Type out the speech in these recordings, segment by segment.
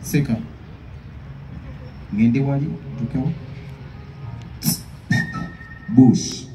Second. Ngende wali, tukyo. Bush.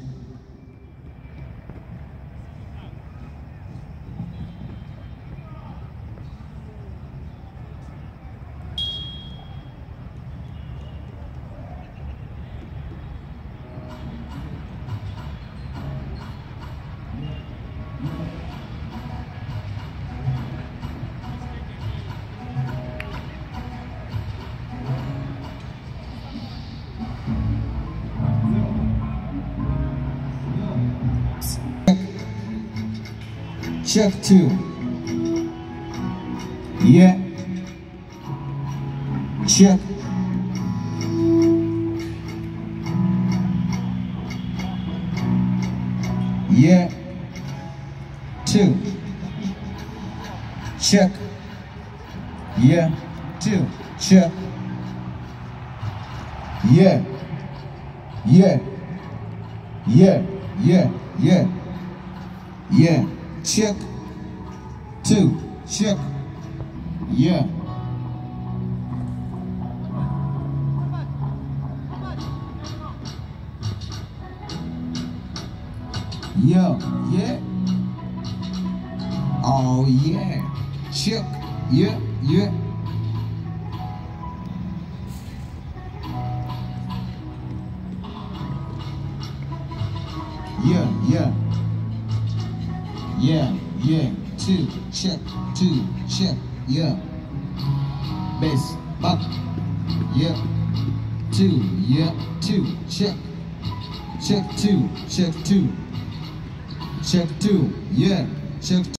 Check 2. Yeah. Check. Yeah. 2. Check. Yeah. 2. Check. Yeah. Yeah. Yeah. Yeah. Yeah. Yeah. Check. 2. Check. Yeah. Yo. Yeah. Oh yeah. Check. Yeah. Yeah. Yeah. Yeah. Yeah, yeah, 2, check, 2, check, yeah. Bass, up, yeah. 2, yeah, 2, check. Check 2, check 2. Check 2, yeah, check 2.